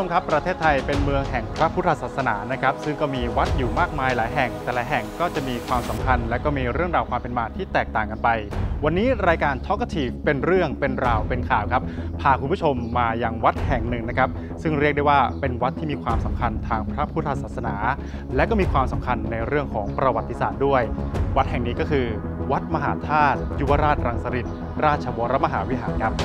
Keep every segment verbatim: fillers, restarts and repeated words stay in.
ชมครับประเทศไทยเป็นเมืองแห่งพระพุทธศาสนานะครับซึ่งก็มีวัดอยู่มากมายหลายแห่งแต่ละแห่งก็จะมีความสำคัญและก็มีเรื่องราวความเป็นมาที่แตกต่างกันไปวันนี้รายการ Talkative เป็นเรื่องเป็นราวเป็นข่าวครับพาคุณผู้ชมมายังวัดแห่งหนึ่งนะครับซึ่งเรียกได้ว่าเป็นวัดที่มีความสำคัญทางพระพุทธศาสนาและก็มีความสำคัญในเรื่องของประวัติศาสตร์ด้วยวัดแห่งนี้ก็คือวัดมหาธาตุยุวราชรังสฤษฎ์ราชวรมหาวิหารครับ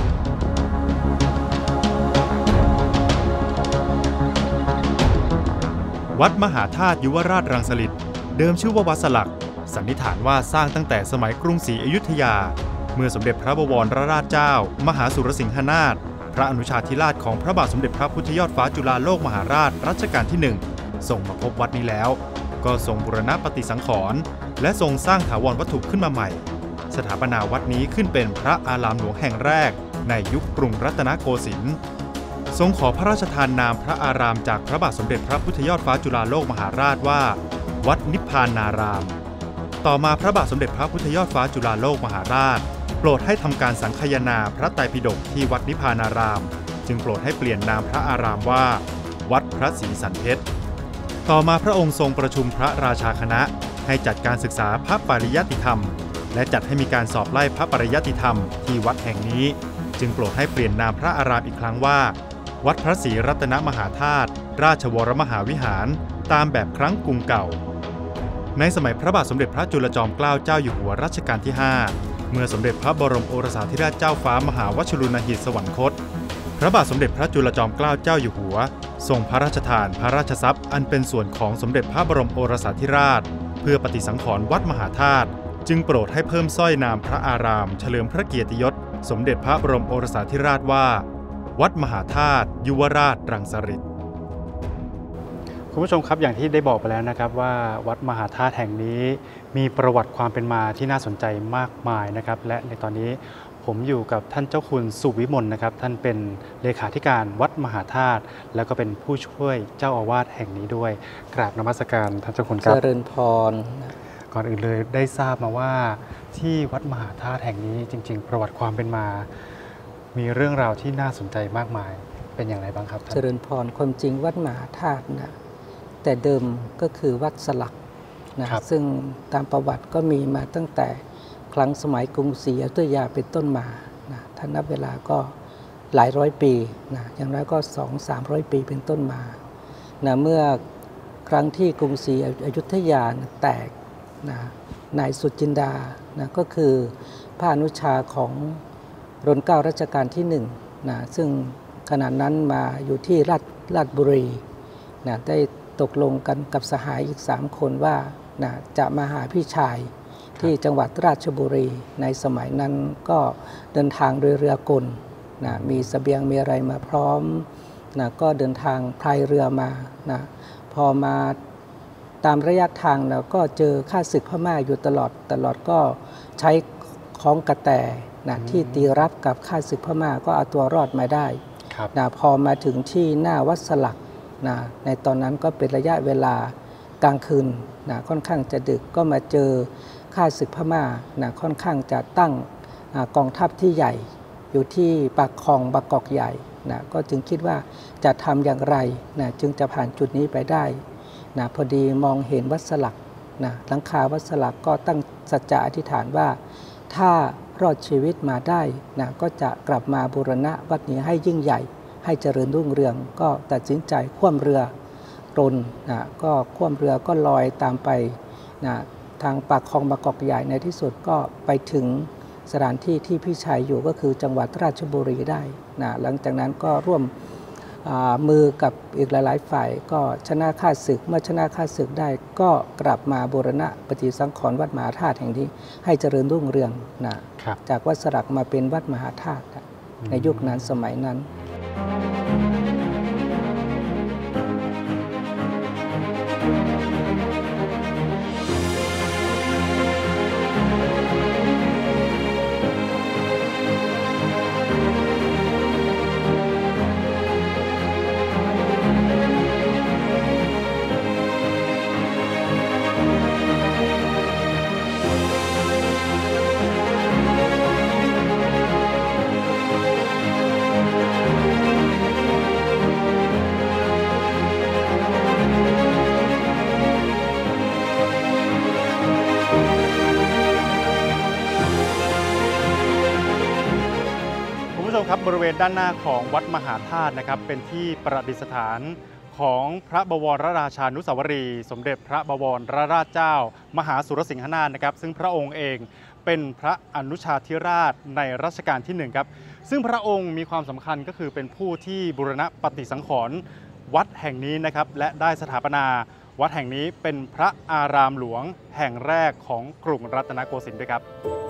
วัดมหาธาตุยุวราชรังสฤษฎ์เดิมชื่อว่าวัดสลักสันนิษฐานว่าสร้างตั้งแต่สมัยกรุงศรีอยุธยาเมื่อสมเด็จพระบวรราชเจ้ามหาสุรสิงหนาถพระอนุชาธิราชของพระบาทสมเด็จพระพุทธยอดฟ้าจุฬาโลกมหาราชรัชกาลที่หนึ่งทรงมาพบวัดนี้แล้วก็ทรงบูรณะปฏิสังขรณ์และทรงสร้างถาวรวัตถุขึ้นมาใหม่สถาปนาวัดนี้ขึ้นเป็นพระอารามหลวงแห่งแรกในยุคกรุงรัตนโกสินทร์ทรงขอพระราชทานนามพระอารามจากพระบาทสมเด็จพระพุทธยอดฟ้าจุฬาโลกมหาราชว่าวัดนิพพานารามต่อมาพระบาทสมเด็จพระพุทธยอดฟ้าจุฬาโลกมหาราชโปรดให้ทำการสังคายนาพระไตรปิฎกที่วัดนิพพานารามจึงโปรดให้เปลี่ยนนามพระอารามว่าวัดพระศรีสันเพชรต่อมาพระองค์ทรงประชุมพระราชาคณะให้จัดการศึกษาพระปริยัติธรรมและจัดให้มีการสอบไล่พระปริยัติธรรมที่วัดแห่งนี้จึงโปรดให้เปลี่ยนนามพระอารามอีกครั้งว่าวัดพระศรีรัตนมหาธาตุราชวรมหาวิหารตามแบบครั้งกรุงเก่าในสมัยพระบาทสมเด็จพระจุลจอมเกล้าเจ้าอยู่หัวรัชกาลที่ห้าเมื่อสมเด็จพระบรมโอรสาธิราชเจ้าฟ้ามหาวชิรหิตสวรรคตพระบาทสมเด็จพระจุลจอมเกล้าเจ้าอยู่หัวทรงพระราชทานพระราชทรัพย์อันเป็นส่วนของสมเด็จพระบรมโอรสาธิราชเพื่อปฏิสังขรณ์วัดมหาธาตุจึงโปรดให้เพิ่มสร้อยนามพระอารามเฉลิมพระเกียรติยศสมเด็จพระบรมโอรสาธิราชว่าวัดมหาธาตุยุวราชรังสฤษฎ์คุณผู้ชมครับอย่างที่ได้บอกไปแล้วนะครับว่าวัดมหาธาตุแห่งนี้มีประวัติความเป็นมาที่น่าสนใจมากมายนะครับและในตอนนี้ผมอยู่กับท่านเจ้าคุณสุวิมลนะครับท่านเป็นเลขาธิการวัดมหาธาตุแล้วก็เป็นผู้ช่วยเจ้าอาวาสแห่งนี้ด้วยกราบนมัสการท่านเจ้าคุณครับเจริญพรก่อนอื่นเลยได้ทราบมาว่าที่วัดมหาธาตุแห่งนี้จริงๆประวัติความเป็นมามีเรื่องราวที่น่าสนใจมากมายเป็นอย่างไรบ้างครับเจริญพรความจริงวัดมหาธาตุนะแต่เดิมก็คือวัดสลักนะซึ่งตามประวัติก็มีมาตั้งแต่ครั้งสมัยกรุงศรีอยุธยาเป็นต้นมานะถ้านับเวลาก็หลายร้อยปีนะอย่างน้อยก็สองสามร้อยปีเป็นต้นมานะเมื่อครั้งที่กรุงศรีอยุธยาแตกนะนายสุจินดานะก็คือพระอนุชาของรัชกาลรัชกาลที่หนึ่งนะซึ่งขณะนั้นมาอยู่ที่ราชราชบุรีนะได้ตกลงกันกับสหายอีกสามคนว่านะจะมาหาพี่ชายที่จังหวัดราชบุรีในสมัยนั้นก็เดินทางโดยเรือกลนะมีเสบียงมีอะไรมาพร้อมนะก็เดินทางพายเรือมานะพอมาตามระยะทางนะก็เจอข้าศึกพม่าอยู่ตลอดตลอดก็ใช้ค้องกระแตนะที่ตีรับกับข้าศึกพม่าก็เอาตัวรอดมาได้นะพอมาถึงที่หน้าวัดสลักนะในตอนนั้นก็เป็นระยะเวลากลางคืนนะค่อนข้างจะดึกก็มาเจอข้าศึกพม่านะค่อนข้างจะตั้งกองทัพที่ใหญ่อยู่ที่ปากคลองบางกอกใหญ่นะก็จึงคิดว่าจะทำอย่างไรนะจึงจะผ่านจุดนี้ไปได้นะพอดีมองเห็นวัดสลักนะหลังคาวัดสลักก็ตั้งสัจจะอธิษฐานว่าถ้ารอดชีวิตมาได้นะก็จะกลับมาบูรณะวัดนี้ให้ยิ่งใหญ่ให้เจริญรุ่งเรืองก็ตัดสินใจคว่ำเรือรนนะก็คว่ำเรือก็ลอยตามไปนะทางปากคลองบางกอกใหญ่ในที่สุดก็ไปถึงสถานที่ที่พี่ชายอยู่ก็คือจังหวัดราชบุรีได้นะหลังจากนั้นก็ร่วมมือกับอีกหลายๆฝ่ายก็ชนะข้าศึกเมื่อชนะข้าศึกได้ก็กลับมาบูรณะปฏิสังขรณ์วัดมหาธาตุแห่งนี้ให้เจริญรุ่งเรืองนะจากวัดสลักมาเป็นวัดมหาธาตุในยุคนั้นสมัยนั้นครับบริเวณด้านหน้าของวัดมหาธาตุนะครับเป็นที่ประดิษฐานของพระบวรราชานุสาวรีย์สมเด็จพระบวรราชเจ้ามหาสุรสิงหนาถนะครับซึ่งพระองค์เองเป็นพระอนุชาธิราชในรัชกาลที่หนึ่งครับซึ่งพระองค์มีความสำคัญก็คือเป็นผู้ที่บูรณะปฏิสังขรณ์วัดแห่งนี้นะครับและได้สถาปนาวัดแห่งนี้เป็นพระอารามหลวงแห่งแรกของกรุงรัตนโกสินทร์ด้วยครับ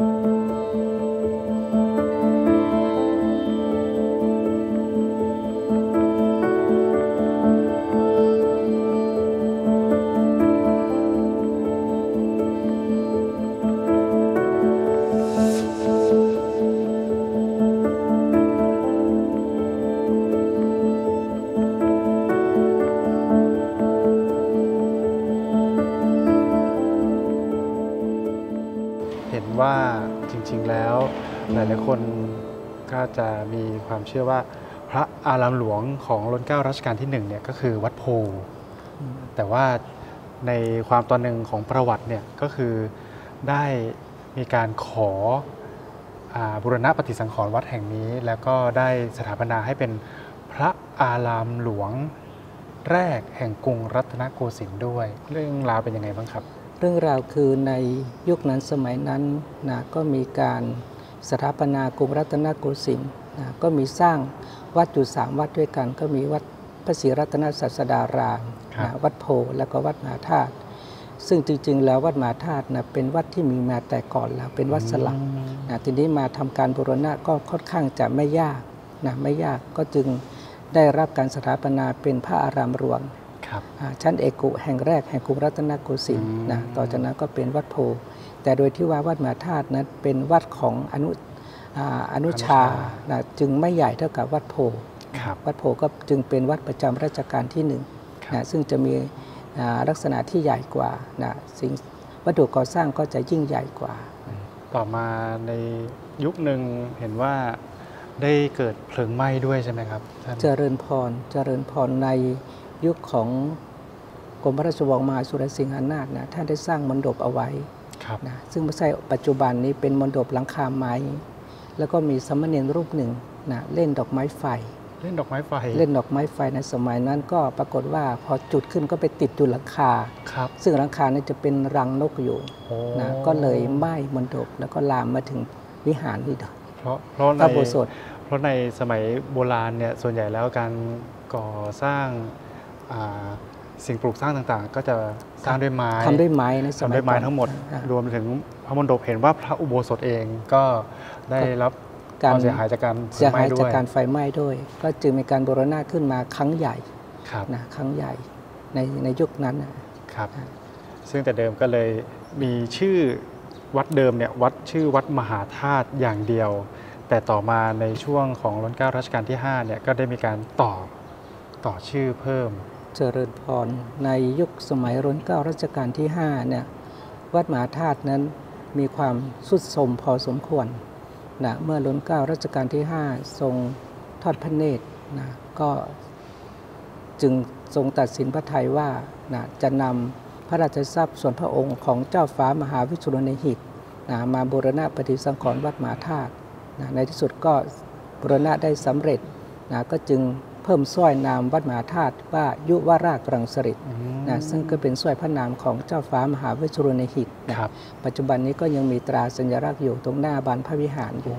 ว่าจริงๆแล้วหลายๆคนก็จะมีความเชื่อว่าพระอารามหลวงของรัชกาลรัชกาลที่หนึ่งเนี่ยก็คือวัดโพแต่ว่าในความตอนหนึ่งของประวัติเนี่ยก็คือได้มีการขอบูรณะปฏิสังขรณ์วัดแห่งนี้แล้วก็ได้สถาปนาให้เป็นพระอารามหลวงแรกแห่งกรุงรัตนโกสินทร์ด้วยเรื่องราวเป็นยังไงบ้างครับเรื่องราวคือในยุคนั้นสมัยนั้นนะก็มีการสถาปนากรุงรัตนโกสินทร์นะก็มีสร้างวัดอยู่สามวัดด้วยกันก็มีวัดพระศรีรัตนศาสดารามนะวัดโพแล้วก็วัดมหาธาตุซึ่งจริงๆแล้ววัดมหาธาตุนะเป็นวัดที่มีมาแต่ก่อนแล้วเป็นวัดสลักนะทีนี้มาทำการบูรณะก็ค่อนข้างจะไม่ยากนะไม่ยากก็จึงได้รับการสถาปนาเป็นพระอารามหลวงชั้นเอกุแห่งแรกแห่งกรุงรัตนโกสินทร์นะต่อจากนั้นก็เป็นวัดโพแต่โดยที่ว่าวัดมหาธาตุนั้นเป็นวัดของอนุอนุชานะจึงไม่ใหญ่เท่ากับวัดโพวัดโพก็จึงเป็นวัดประจำรัชกาลที่หนึ่งนะซึ่งจะมีลักษณะที่ใหญ่กว่านะสิ่งวัตถุก่อสร้างก็จะยิ่งใหญ่กว่าต่อมาในยุคหนึ่งเห็นว่าได้เกิดเพลิงไหม้ด้วยใช่ไหมครับเจริญพรเจริญพรในยุคของกรมพระราชวังมหาสุรสิงหนาถนะท่านได้สร้างมณฑปเอาไว้นะซึ่งไม่ใช่ปัจจุบันนี้เป็นมณฑปหลังคาไม้แล้วก็มีสามเณรรูปหนึ่งนะเล่นดอกไม้ไฟเล่นดอกไม้ไฟเล่นดอกไม้ไฟในสมัยนั้นก็ปรากฏว่าพอจุดขึ้นก็ไปติดอยู่หลังคาซึ่งหลังคานี้จะเป็นรังนกอยู่นะก็เลยไหม้มณฑปแล้วก็ลามมาถึงวิหารนี่ด้วยเพราะเพราะในเพราะในสมัยโบราณเนี่ยส่วนใหญ่แล้วการก่อสร้างสิ่งปลูกสร้างต่างๆก็จะสร้างด้วยไม้ทำด้วยไม้ในสมัยทำด้วยไม้ทั้งหมดรวมถึงพระมณฑปเห็นว่าพระอุโบสถเองก็ได้รับความเสียหายจากการเสียหายจากการไฟไหม้ด้วยก็จึงมีการบูรณะขึ้นมาครั้งใหญ่นะครั้งใหญ่ในในยุคนั้นนะครับซึ่งแต่เดิมก็เลยมีชื่อวัดเดิมเนี่ยวัดชื่อวัดมหาธาตุอย่างเดียวแต่ต่อมาในช่วงของรัชกาลรัชกาลที่ห้าเนี่ยก็ได้มีการต่อต่อชื่อเพิ่มเจริญพรในยุคสมัยรัชกาลรัชกาลที่ห้าเนี่ยวัดมหาธาตุนั้นมีความทรุดโทรมพอสมควรนะเมื่อรัชกาลรัชกาลที่ห้าทรงทอดพระเนตรนะก็จึงทรงตัดสินพระทัยว่านะจะนำพระราชทรัพย์ส่วนพระองค์ของเจ้าฟ้ามหาวิสุรเนหิตนะมาบูรณะปฏิสังขรณ์วัดมหาธาตุนะในที่สุดก็บูรณะได้สำเร็จนะก็จึงเพิ่มสร้อยนามวัดมหาธาตุว่ายุวราชรังสฤษฎ์นะซึ่งก็เป็นสร้อยพระนามของเจ้าฟ้ามหาวิสุรเนหิตนะปัจจุบันนี้ก็ยังมีตราสัญลักษณ์อยู่ตรงหน้าบานพระวิหารอยู่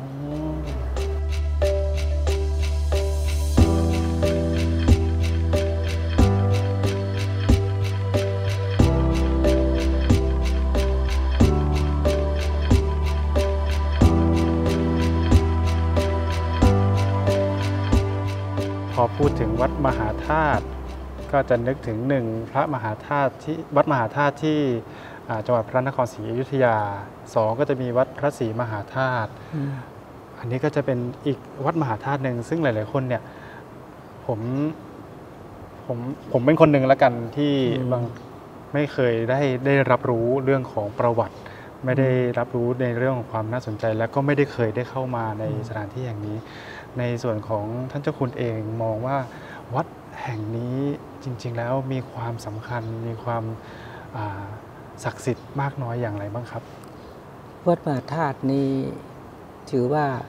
พอพูดถึงวัดมหาธาตุก็จะนึกถึงหนึ่งพระมหาธาตุที่วัดมหาธาตุที่จังหวัดพระนครศรีอยุธยาสองก็จะมีวัดพระศรีมหาธาตุอันนี้ก็จะเป็นอีกวัดมหาธาตุหนึ่งซึ่งหลายๆคนเนี่ยผมผมผมเป็นคนหนึ่งแล้วกันที่บางไม่เคยได้ได้รับรู้เรื่องของประวัติไม่ได้รับรู้ในเรื่องของความน่าสนใจแล้วก็ไม่ได้เคยได้เข้ามาในสถานที่แห่งนี้ในส่วนของท่านเจ้าคุณเองมองว่าวัดแห่งนี้จริงๆแล้วมีความสำคัญมีความศักดิ์สิทธิ์มากน้อยอย่างไรบ้างครับวัดมหาธาตุนี้ถือว่า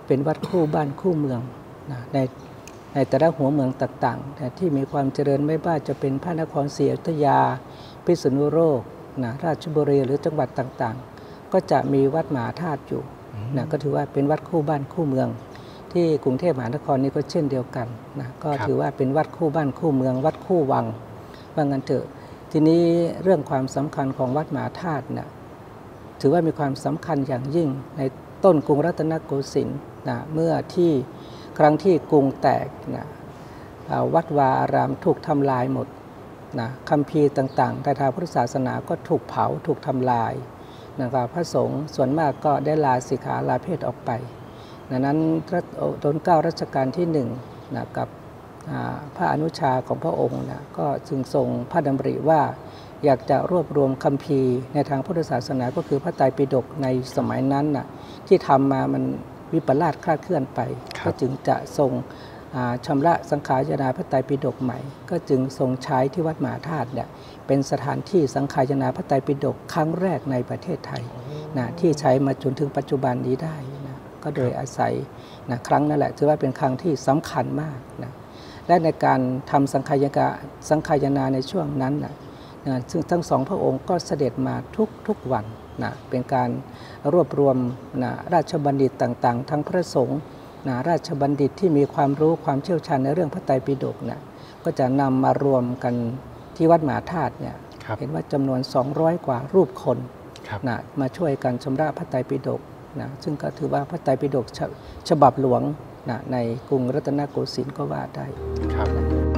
เป็นวัดคู่บ้านคู่เมืองนะในในแต่ละหัวเมืองต่างๆนะที่มีความเจริญไม่ว่าจะเป็นพระนครศรีอยุธยาพิษณุโลกนะราชบุรีหรือจังหวัดต่างๆก็จะมีวัดมหาธาตุอยู่นะก็ถือว่าเป็นวัดคู่บ้านคู่เมืองที่กรุงเทพมหานครนี้ก็เช่นเดียวกันนะก็ถือว่าเป็นวัดคู่บ้านคู่เมืองวัดคู่วังว่างั้นเถอะทีนี้เรื่องความสำคัญของวัดมหาธาตุนะถือว่ามีความสำคัญอย่างยิ่งในต้นกรุงรัตนโกสินทร์นะเมื่อที่ครั้งที่กรุงแตกนะวัดวาอารามถูกทำลายหมดนะคัมภีร์ต่างๆในทางพุทธศาสนาก็ถูกเผาถูกทำลายนะครับพระสงฆ์ส่วนมากก็ได้ลาสิกขาลาเพศออกไปดังนั้นรัชกาลรัชกาลที่หนึ่งนะกับพระอนุชาของพระองค์นะก็จึงทรงพระดำริว่าอยากจะรวบรวมคัมภีร์ในทางพุทธศาสนาก็คือพระไตรปิฎกในสมัยนั้นนะที่ทำมามันวิปลาสคลาดเคลื่อนไปก็จึงจะทรงชำระสังขายนาพระไตรปิฎกใหม่ก็จึงทรงใช้ที่วัดมหาธาตุเนี่ยเป็นสถานที่สังขายนาพระไตรปิฎกครั้งแรกในประเทศไทยนะที่ใช้มาจนถึงปัจจุบันนี้ได้นะก็โดยอาศัยนะครั้งนั่นแหละถือว่าเป็นครั้งที่สำคัญมากนะและในการทำสังขายนาสังขายนาในช่วงนั้นนะซึ่งทั้งสองพระองค์ก็เสด็จมาทุกทุกวันนะเป็นการรวบรวมนะราชบัณฑิตต่างๆทั้งพระสงฆ์นะราชบัณฑิตที่มีความรู้ความเชี่ยวชาญในเรื่องพระไตรปิฎกนะก็จะนำมารวมกันที่วัดมหาธาตุเนี่ยเห็นว่าจำนวนสองร้อยกว่ารูปคนนะมาช่วยกันชำระพระไตรปิฎกนะซึ่งก็ถือว่าพระไตรปิฎกฉบับหลวงนะในกรุงรัตนโกสินทร์ก็ว่าได้ครับ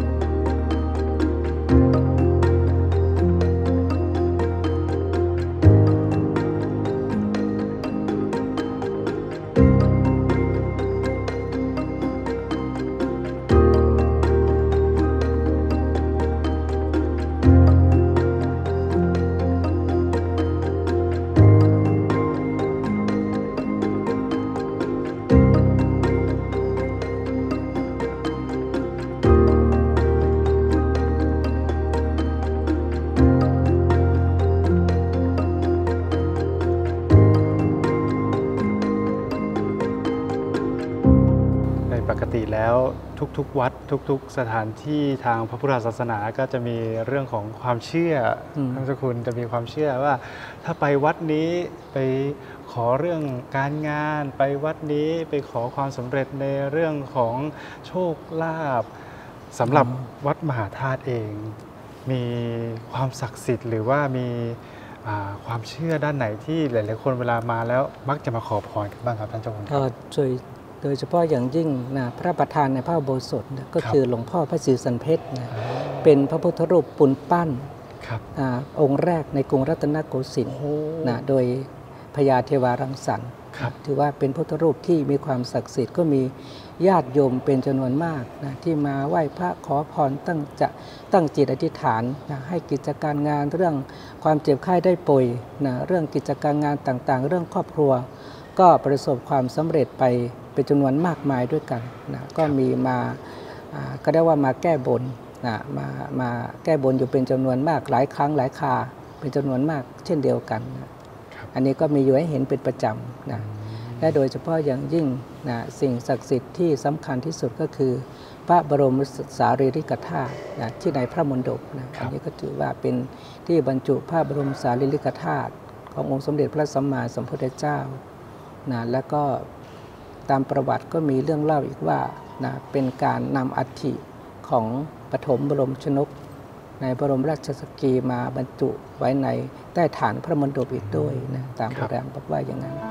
ปกติแล้วทุกๆวัดทุกๆสถานที่ทางพระพุทธศาสนาก็จะมีเรื่องของความเชื่อท่านเจ้าคุณจะมีความเชื่อว่าถ้าไปวัดนี้ไปขอเรื่องการงานไปวัดนี้ไปขอความสำเร็จในเรื่องของโชคลาภสำหรับวัดมหาธาตุเองมีความศักดิ์สิทธิ์หรือว่ามีความเชื่อด้านไหนที่หลายๆคนเวลามาแล้วมักจะมาขอพรกันบ้างครับท่านเจ้าคุณครับโดยเฉพาะอย่างยิ่งนะพระประธานในพระอุโบสถนะก็คือหลวงพ่อพระศรีสันเพชรนะเป็นพระพุทธรูปปูนปั้นอองค์แรกในกรุงรัตนโกสินทร์นะโดยพญาเทวารังสรรค์ถือว่าเป็นพุทธรูปที่มีความศักดิ์สิทธิ์ก็มีญาติโยมเป็นจำนวนมากนะที่มาไหว้พระขอพรตั้งจะตั้งจิตอธิษฐานนะให้กิจการงานเรื่องความเจ็บไข้ได้ป่วยนะเรื่องกิจการงานต่างๆเรื่องครอบครัวก็ประสบความสำเร็จไปเป็นจำนวนมากมายด้วยกันนะก็มีมาก็ได้ว่ามาแก้บนนะมามาแก้บนอยู่เป็นจำนวนมากหลายครั้งหลายคราเป็นจำนวนมากเช่นเดียวกันนะอันนี้ก็มีอยู่ให้เห็นเป็นประจำนะและโดยเฉพาะอย่างยิ่งนะสิ่งศักดิ์สิทธิ์ที่สำคัญที่สุดก็คือพระบรมสารีริกธาตุนะที่ในพระมณฑปนะอันนี้ก็ถือว่าเป็นที่บรรจุพระบรมสารีริกธาตุขององค์สมเด็จพระสัมมาสัมพุทธเจ้านะแล้วก็ตามประวัติก็มีเรื่องเล่าอีกว่านะเป็นการนำอัฐิของปฐมบรมชนกในบรมราชสกีมาบรรจุไว้ในใต้ฐานพระมณฑปอีกด้วยนะตามโบราณบอกว่าอย่างนั้น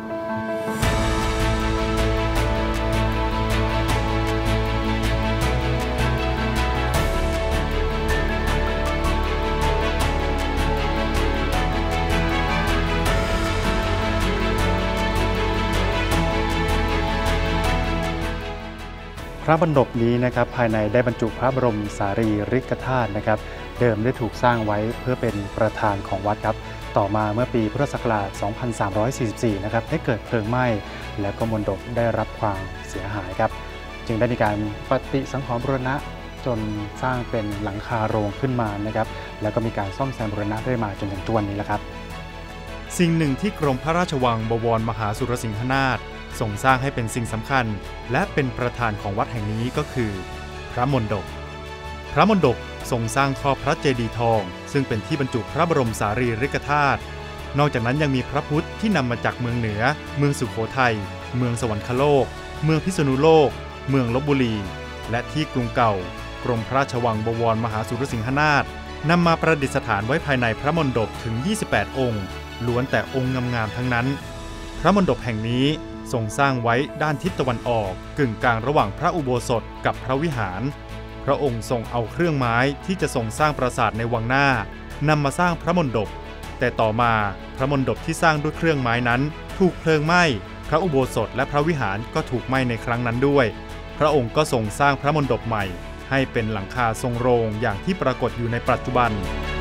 พระบรรดบนี้นะครับภายในได้บรรจุพระบรมสารีริกธาตุนะครับเดิมได้ถูกสร้างไว้เพื่อเป็นประธานของวัดครับต่อมาเมื่อปีพุทธศักราช สองพันสามร้อยสี่สิบสี่ นะครับได้เกิดเพลิงไหม้และก็มณฑปได้รับความเสียหายครับจึงได้มีการปฏิสังขรณ์บูรณะจนสร้างเป็นหลังคาโรงขึ้นมานะครับแล้วก็มีการซ่อมแซมบูรณะได้มาจนถึงทุกวันนี้แล้วครับสิ่งหนึ่งที่กรมพระราชวังบวรมหาสุรสิงหนาถทรงสร้างให้เป็นสิ่งสำคัญและเป็นประธานของวัดแห่งนี้ก็คือพระมณฑปพระมณฑปทรงสร้างครอบพระเจดีย์ทองซึ่งเป็นที่บรรจุพระบรมสารีริกธาตุนอกจากนั้นยังมีพระพุทธที่นำมาจากเมืองเหนือเมืองสุโขทัยเมืองสวรรคโลกเมืองพิษณุโลกเมืองลพบุรีและที่กรุงเก่ากรมพระราชวังบวรมหาสุรสิงหนาถนำมาประดิษฐานไว้ภายในพระมณฑปถึงยี่สิบแปดองค์ล้วนแต่องค์งามๆทั้งนั้นพระมณฑปแห่งนี้ทรงสร้างไว้ด้านทิศตะวันออกกึ่งกลางระหว่างพระอุโบสถกับพระวิหารพระองค์ทรงเอาเครื่องไม้ที่จะทรงสร้างปราสาทในวังหน้านำมาสร้างพระมณฑปแต่ต่อมาพระมณฑปที่สร้างด้วยเครื่องไม้นั้นถูกเพลิงไหม้พระอุโบสถและพระวิหารก็ถูกไหม้ในครั้งนั้นด้วยพระองค์ก็ทรงสร้างพระมณฑปใหม่ให้เป็นหลังคาทรงโรงอย่างที่ปรากฏอยู่ในปัจจุบัน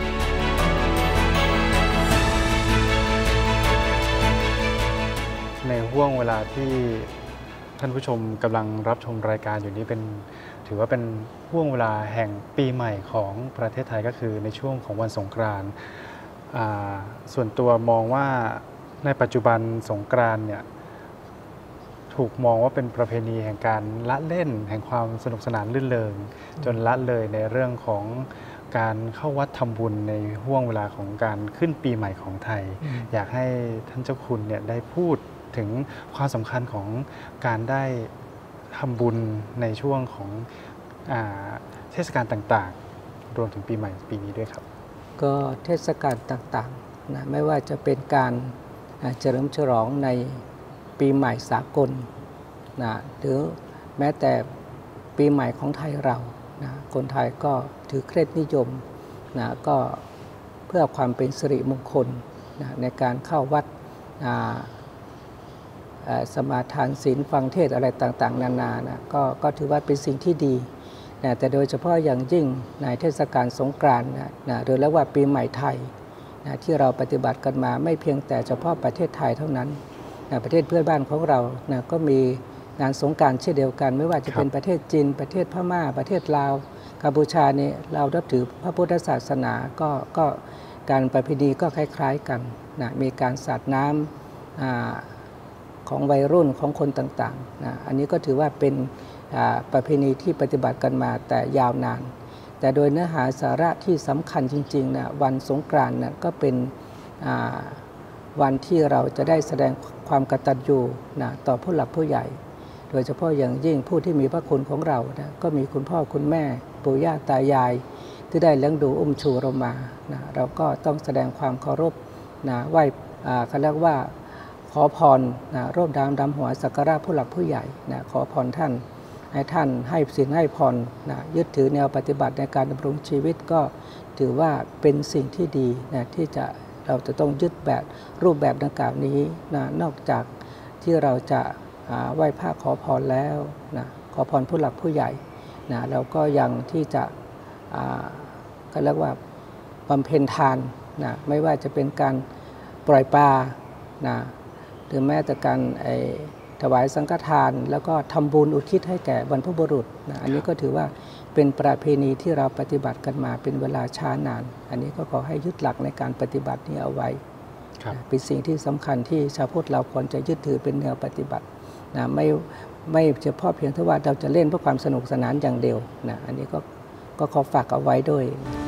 ในห่วงเวลาที่ท่านผู้ชมกำลังรับชมรายการอยู่นี้เป็นถือว่าเป็นห่วงเวลาแห่งปีใหม่ของประเทศไทยก็คือในช่วงของวันสงกรานต์ส่วนตัวมองว่าในปัจจุบันสงกรานต์เนี่ยถูกมองว่าเป็นประเพณีแห่งการละเล่นแห่งความสนุกสนานลื่นเริงจนละเลยในเรื่องของการเข้าวัดทำบุญในห่วงเวลาของการขึ้นปีใหม่ของไทย อ, อยากให้ท่านเจ้าคุณเนี่ยได้พูดถึงความสำคัญของการได้ทำบุญในช่วงของอ่าเทศกาลต่างๆรวมถึงปีใหม่ปีนี้ด้วยครับก็เทศกาลต่างๆนะไม่ว่าจะเป็นการเฉลิมฉลองในปีใหม่สากลนะหรือแม้แต่ปีใหม่ของไทยเรานะคนไทยก็ถือเคร่งนิยมนะก็เพื่อความเป็นสิริมงคลนะในการเข้าวัดนะสมาทานศีลฟังเทศอะไรต่างๆนานานะก็ก็ถือว่าเป็นสิ่งที่ดีนะแต่โดยเฉพาะอย่างยิ่งในเทศกาลสงกรานต์นะนะหรือเรียกว่าปีใหม่ไทยนะที่เราปฏิบัติกันมาไม่เพียงแต่เฉพาะประเทศไทยเท่านั้นนะประเทศเพื่อนบ้านของเรานะก็มีงานสงกรานต์เช่นเดียวกันไม่ว่าจะเป็นประเทศจีนประเทศพม่าประเทศลาวกัมพูชาเนี่ยเรานับถือพระพุทธศาสนาก็ก็การประเพณีก็คล้ายๆกันนะมีการสาดน้ำของวัยรุ่นของคนต่างๆนะอันนี้ก็ถือว่าเป็นประเพณีที่ปฏิบัติกันมาแต่ยาวนานแต่โดยเนื้อหาสาระที่สำคัญจริงๆนะวันสงกรานต์นะก็เป็นวันที่เราจะได้แสดงความกตัญญูนะต่อผู้หลักผู้ใหญ่โดยเฉพาะอย่างยิ่งผู้ที่มีพระคุณของเรานะก็มีคุณพ่อคุณแม่ปู่ย่าตายายที่ได้เลี้ยงดูอุ้มชูเรามานะเราก็ต้องแสดงความเคารพนะไหว้เขาเรียกว่าขอพรนะรบดามดำหัวสักการะผู้หลักผู้ใหญ่นะขอพรท่านให้ท่านให้ศีลให้พรนะยึดถือแนวปฏิบัติในการดำรงชีวิตก็ถือว่าเป็นสิ่งที่ดีนะที่จะเราจะต้องยึดแบบรูปแบบดังกล่าวนี้นะนอกจากที่เราจะไหว้พระขอพรแล้วนะขอพรผู้หลักผู้ใหญ่นะเราก็ยังที่จะก็เรียกว่าบำเพ็ญทานนะไม่ว่าจะเป็นการปล่อยปลานะหรือแม้แต่การถวายสังฆทานแล้วก็ทำบุญอุทิศให้แก่บรรพบุรุษนะอันนี้ก็ถือว่าเป็นประเพณีที่เราปฏิบัติกันมาเป็นเวลาช้านานอันนี้ก็ขอให้ยึดหลักในการปฏิบัตินี้เอาไว้เป็นสิ่งที่สำคัญที่ชาวพุทธเราควรจะยึดถือเป็นแนวปฏิบัตินะไม่ไม่เฉพาะเพียงเท่าว่าเราจะเล่นเพื่อความสนุกสนานอย่างเดียวนะอันนี้ก็ก็ขอฝากเอาไว้ด้วย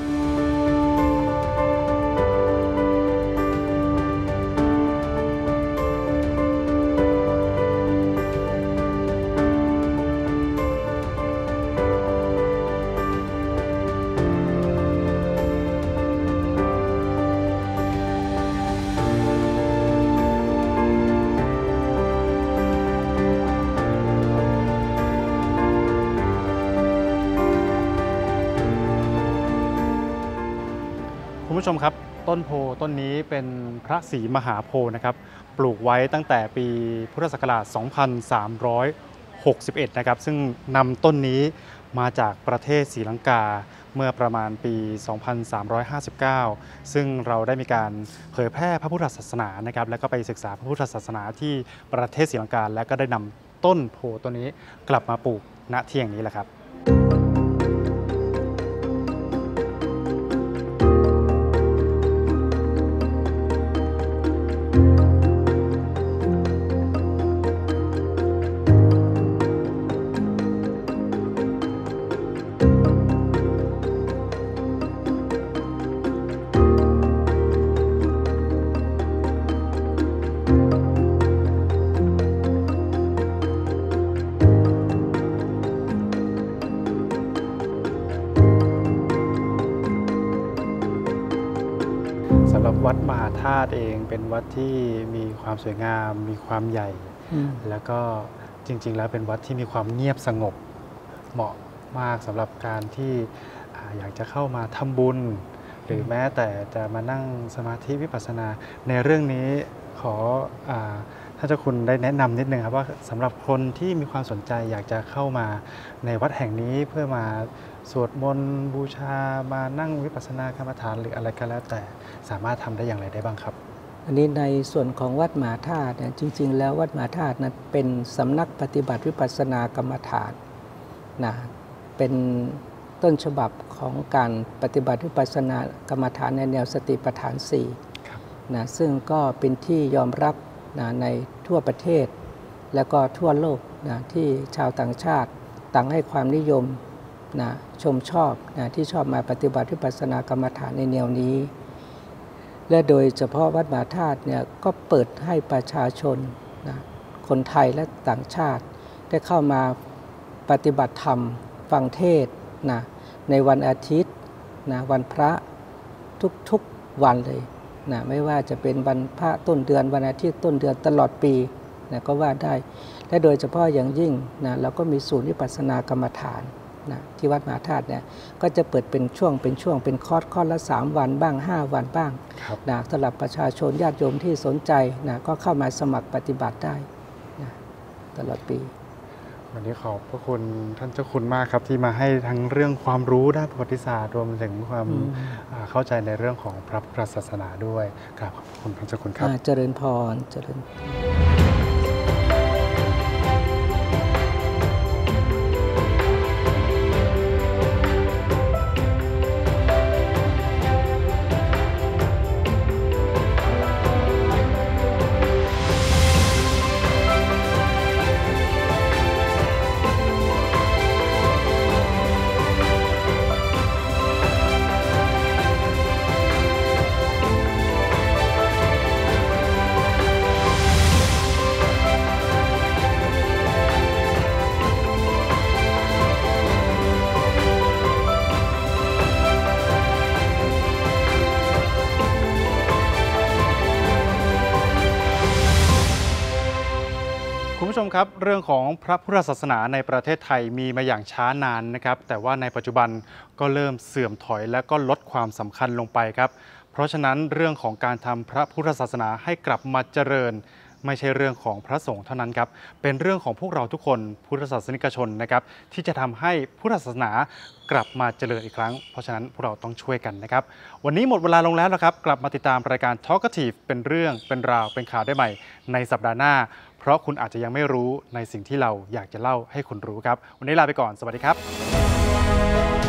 คุณผู้ชมครับต้นโพต้นนี้เป็นพระศรีมหาโพธิ์นะครับปลูกไว้ตั้งแต่ปีพุทธศักราช สองพันสามร้อยหกสิบเอ็ด นะครับซึ่งนำต้นนี้มาจากประเทศศรีลังกาเมื่อประมาณปี สองพันสามร้อยห้าสิบเก้า ซึ่งเราได้มีการเผยแพร่พระพุทธศาสนานะครับแล้วก็ไปศึกษาพระพุทธศาสนาที่ประเทศศรีลังกาและก็ได้นำต้นโพต้นนี้กลับมาปลูกณที่แห่งนี้แหละครับสำหรับวัดมหาธาตุเองเป็นวัดที่มีความสวยงามมีความใหญ่แล้วก็จริงๆแล้วเป็นวัดที่มีความเงียบสงบเหมาะมากสำหรับการที่อยากจะเข้ามาทำบุญหรือแม้แต่จะมานั่งสมาธิวิปัสสนาในเรื่องนี้ขอท่านเจ้าคุณได้แนะนำนิดนึงครับว่าสำหรับคนที่มีความสนใจอยากจะเข้ามาในวัดแห่งนี้เพื่อมาสวดมนต์บูชามานั่งวิปัสสนากรรมฐานหรืออะไรก็แล้วแต่สามารถทำได้อย่างไรได้บ้างครับอันนี้ในส่วนของวัดมหาธาตุเนี่ยจริงๆแล้ววัดมหาธาตุนั้นเป็นสำนักปฏิบัติวิปัสสนากรรมฐานนะเป็นต้นฉบับของการปฏิบัติวิปัสสนากรรมฐานในแนวสติปัฏฐานสี่นะซึ่งก็เป็นที่ยอมรับนะในทั่วประเทศและก็ทั่วโลกนะที่ชาวต่างชาติต่างให้ความนิยมนะชมชอบนะที่ชอบมาปฏิบัติวิปัสสนากรรมฐานในแนวนี้และโดยเฉพาะวัดมหาธาตุเนี่ยก็เปิดให้ประชาชนนะคนไทยและต่างชาติได้เข้ามาปฏิบัติธรรมฟังเทศน์นะในวันอาทิตย์นะวันพระทุกๆวันเลยนะไม่ว่าจะเป็นวันพระต้นเดือนวันอาทิตย์ต้นเดือนตลอดปีนะก็ว่าได้และโดยเฉพาะอย่างยิ่งนะเราก็มีศูนย์วิปัสสนากรรมฐานนะที่วัดมหาธาตุเนี่ยก็จะเปิดเป็นช่วงเป็นช่วงเป็นคอร์สคอร์สละสามวันบ้างห้าวันบ้างนะสำหรับประชาชนญาติโยมที่สนใจนะก็เข้ามาสมัครปฏิบัติได้นะตลอดปีวันนี้ขอบพระคุณท่านเจ้าคุณมากครับที่มาให้ทั้งเรื่องความรู้ด้านประวัติศาสตร์รวมถึงความเข้าใจในเรื่องของพระพุทธศาสนาด้วยกราบขอบคุณท่านเจ้าคุณครับเจริญพรเจริญคุณผู้ชมครับเรื่องของพระพุทธศาสนาในประเทศไทยมีมาอย่างช้านานนะครับแต่ว่าในปัจจุบันก็เริ่มเสื่อมถอยและก็ลดความสำคัญลงไปครับเพราะฉะนั้นเรื่องของการทำพระพุทธศาสนาให้กลับมาเจริญไม่ใช่เรื่องของพระสงฆ์เท่านั้นครับเป็นเรื่องของพวกเราทุกคนพุทธศาสนิกชนนะครับที่จะทำให้พุทธศาสนากลับมาเจริญอีกครั้งเพราะฉะนั้นพวกเราต้องช่วยกันนะครับวันนี้หมดเวลาลงแล้วนะครับกลับมาติดตามรายการ Talkative เป็นเรื่องเป็นราวเป็นข่าวได้ใหม่ในสัปดาห์หน้าเพราะคุณอาจจะยังไม่รู้ในสิ่งที่เราอยากจะเล่าให้คุณรู้ครับวันนี้ลาไปก่อนสวัสดีครับ